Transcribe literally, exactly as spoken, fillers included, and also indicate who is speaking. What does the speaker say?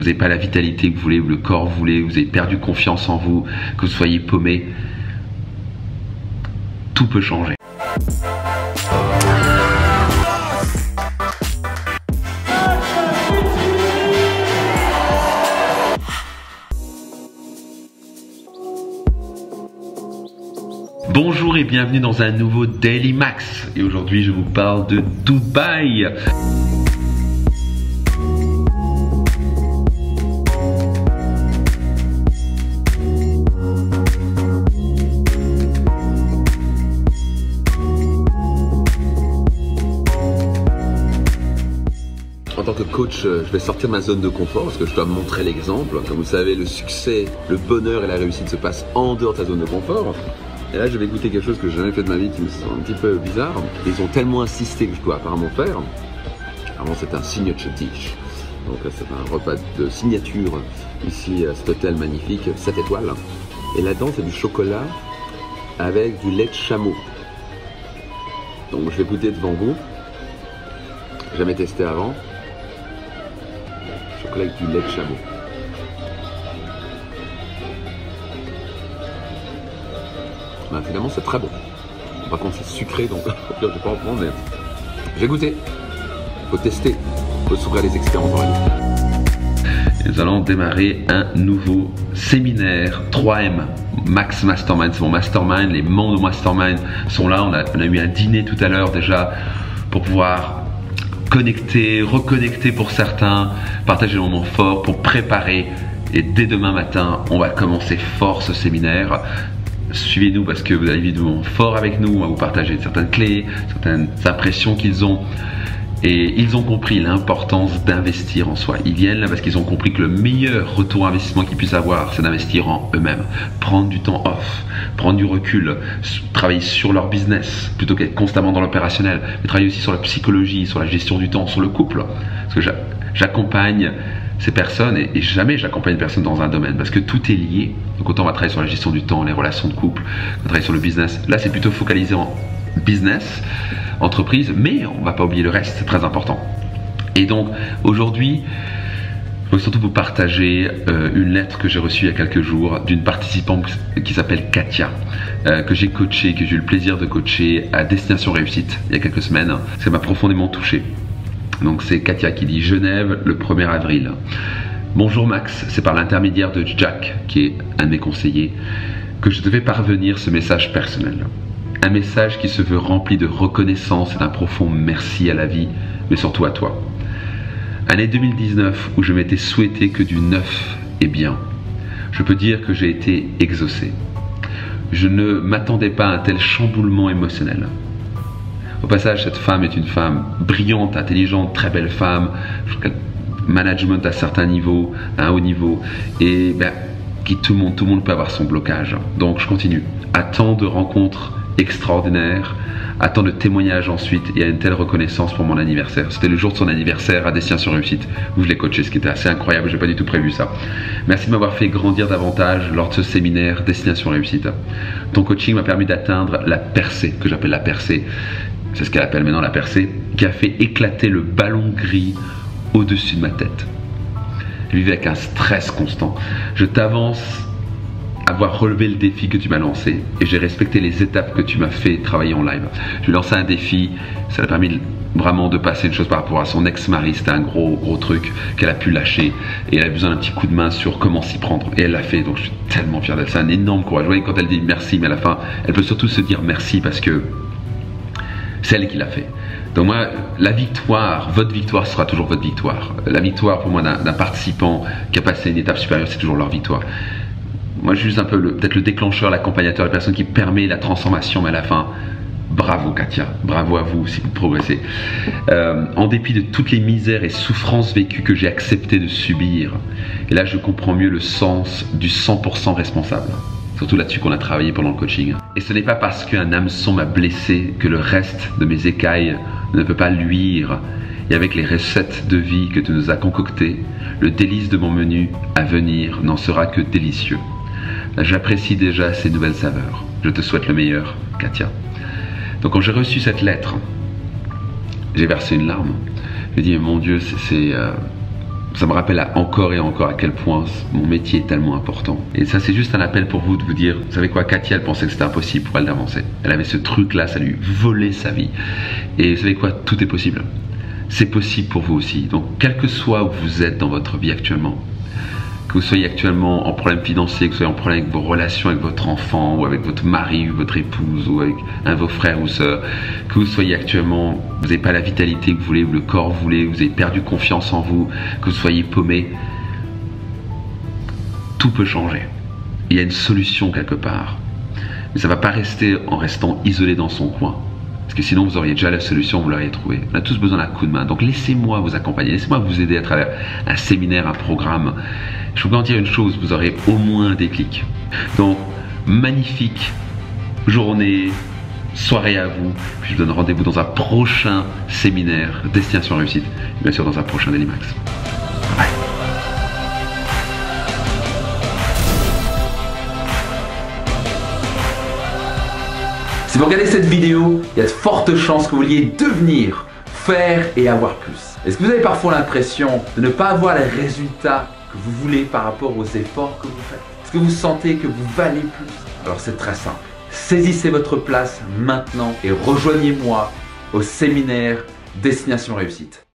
Speaker 1: vous n'avez pas la vitalité que vous voulez, ou le corps que vous voulez, vous avez perdu confiance en vous, que vous soyez paumé, tout peut changer. Bonjour et bienvenue dans un nouveau Daily Max. Et aujourd'hui je vous parle de Dubaï. En tant que coach, je vais sortir de ma zone de confort parce que je dois montrer l'exemple. Comme vous savez, le succès, le bonheur et la réussite se passent en dehors de ta zone de confort. Et là, je vais goûter quelque chose que je n'ai jamais fait de ma vie qui me semble un petit peu bizarre. Ils ont tellement insisté que je dois apparemment faire. Avant, c'est un signature dish. Donc là, c'est un repas de signature ici à cet hôtel magnifique, sept étoiles. Et là-dedans, c'est du chocolat avec du lait de chameau. Donc je vais goûter devant vous. Jamais testé avant. Chocolat avec du lait de chameau. Ben, finalement c'est très bon. Par contre c'est sucré donc je ne vais pas en prendre mais j'ai goûté. Il faut tester. Il faut s'ouvrir les expériences dans la vie. Nous allons démarrer un nouveau séminaire trois M Max Mastermind. C'est mon mastermind. Les membres de Mastermind sont là. On a, on a eu un dîner tout à l'heure déjà pour pouvoir connecter, reconnecter pour certains, partager des moments forts pour préparer. Et dès demain matin, on va commencer fort ce séminaire. Suivez-nous parce que vous allez vivre des moments forts avec nous, on va vous partager certaines clés, certaines impressions qu'ils ont. Et ils ont compris l'importance d'investir en soi. Ils viennent là parce qu'ils ont compris que le meilleur retour investissement qu'ils puissent avoir, c'est d'investir en eux-mêmes. Prendre du temps off, prendre du recul, travailler sur leur business plutôt qu'être constamment dans l'opérationnel. Mais travailler aussi sur la psychologie, sur la gestion du temps, sur le couple. Parce que j'accompagne ces personnes et, et jamais j'accompagne une personne dans un domaine parce que tout est lié. Donc autant on va travailler sur la gestion du temps, les relations de couple, on va travailler sur le business. Là c'est plutôt focalisé en business, entreprise, mais on ne va pas oublier le reste, c'est très important. Et donc aujourd'hui, je veux surtout vous partager euh, une lettre que j'ai reçue il y a quelques jours d'une participante qui s'appelle Katia, euh, que j'ai coachée, que j'ai eu le plaisir de coacher à Destination Réussite il y a quelques semaines. Ça m'a profondément touché. Donc c'est Katia qui dit Genève le premier avril. Bonjour Max, c'est par l'intermédiaire de Jack, qui est un de mes conseillers, que je devais parvenir ce message personnel. Un message qui se veut rempli de reconnaissance et d'un profond merci à la vie, mais surtout à toi. Année deux mille dix-neuf où je m'étais souhaité que du neuf et bien. Je peux dire que j'ai été exaucé. Je ne m'attendais pas à un tel chamboulement émotionnel. Au passage, cette femme est une femme brillante, intelligente, très belle femme, management à certains niveaux, à un haut niveau, et ben, qui tout le monde, tout le monde peut avoir son blocage. Donc je continue. À tant de rencontres extraordinaires, à tant de témoignages ensuite, et à une telle reconnaissance pour mon anniversaire. C'était le jour de son anniversaire à Destination Réussite, où je l'ai coaché, ce qui était assez incroyable, je n'ai pas du tout prévu ça. Merci de m'avoir fait grandir davantage lors de ce séminaire Destination Réussite. Ton coaching m'a permis d'atteindre la percée, que j'appelle la percée. C'est ce qu'elle appelle maintenant la percée, qui a fait éclater le ballon gris au-dessus de ma tête. Je vivais avec un stress constant. Je t'avance à avoir relevé le défi que tu m'as lancé et j'ai respecté les étapes que tu m'as fait travailler en live. Je lui ai lancé un défi, ça lui a permis vraiment de passer une chose par rapport à son ex-mari. C'était un gros gros truc qu'elle a pu lâcher et elle a besoin d'un petit coup de main sur comment s'y prendre et elle l'a fait. Donc je suis tellement fier d'elle, c'est un énorme courage. Vous voyez, quand elle dit merci, mais à la fin elle peut surtout se dire merci parce que c'est elle qui l'a fait. Donc moi, la victoire, votre victoire sera toujours votre victoire. La victoire pour moi d'un participant qui a passé une étape supérieure, c'est toujours leur victoire. Moi, je suis juste un peu peut-être le déclencheur, l'accompagnateur, la personne qui permet la transformation, mais à la fin, bravo Katia, bravo à vous si vous progressez. Euh, en dépit de toutes les misères et souffrances vécues que j'ai accepté de subir, et là je comprends mieux le sens du cent pour cent responsable. Surtout là-dessus qu'on a travaillé pendant le coaching. Et ce n'est pas parce qu'un hameçon m'a blessé que le reste de mes écailles ne peut pas luire. Et avec les recettes de vie que tu nous as concoctées, le délice de mon menu à venir n'en sera que délicieux. J'apprécie déjà ces nouvelles saveurs. Je te souhaite le meilleur, Katia. Donc quand j'ai reçu cette lettre, j'ai versé une larme. J'ai dit, mon Dieu, c'est... Euh, ça me rappelle encore et encore à quel point mon métier est tellement important. Et ça, c'est juste un appel pour vous de vous dire, vous savez quoi, Katia, elle pensait que c'était impossible pour elle d'avancer. Elle avait ce truc-là, ça lui volait sa vie. Et vous savez quoi, tout est possible. C'est possible pour vous aussi. Donc, quel que soit où vous êtes dans votre vie actuellement, que vous soyez actuellement en problème financier, que vous soyez en problème avec vos relations avec votre enfant, ou avec votre mari, ou votre épouse, ou avec un de vos frères ou sœurs, que vous soyez actuellement, vous n'avez pas la vitalité que vous voulez, ou le corps que vous voulez, vous avez perdu confiance en vous, que vous soyez paumé, tout peut changer. Il y a une solution quelque part. Mais ça ne va pas rester en restant isolé dans son coin. Parce que sinon, vous auriez déjà la solution, vous l'auriez trouvée. On a tous besoin d'un coup de main. Donc laissez-moi vous accompagner, laissez-moi vous aider à travers un séminaire, un programme. Je vous garantis une chose, vous aurez au moins un déclic. Donc, magnifique journée, soirée à vous. Puis je vous donne rendez-vous dans un prochain séminaire Destination Réussite. Et bien sûr, dans un prochain Dailymax. Bye. Si vous regardez cette vidéo, il y a de fortes chances que vous vouliez devenir, faire et avoir plus. Est-ce que vous avez parfois l'impression de ne pas avoir les résultats que vous voulez par rapport aux efforts que vous faites? Est-ce que vous sentez que vous valez plus? Alors c'est très simple. Saisissez votre place maintenant et rejoignez-moi au séminaire Destination Réussite.